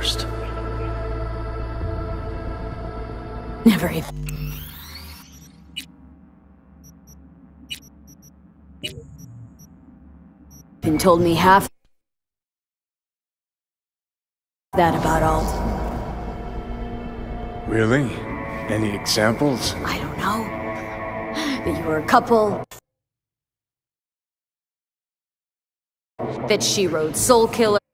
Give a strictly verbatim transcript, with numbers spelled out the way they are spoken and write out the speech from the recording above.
first. Never even. Been told me half that about all. Really? Any examples? I don't know. That you were a couple. That she rode Soul Killer.